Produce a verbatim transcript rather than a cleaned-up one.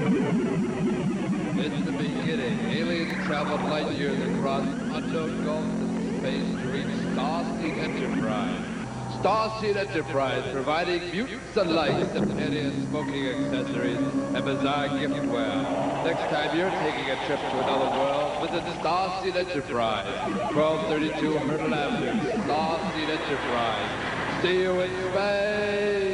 In the beginning, aliens traveled light years across unknown gulfs in space to reach Starseed Enterprise. Starseed Enterprise, providing mutant sunlight, subterranean smoking accessories, and bizarre giftware. Next time you're taking a trip to another world, visit Starseed Enterprise, twelve thirty-two Hertel Ave, Starseed Enterprise. See you in space!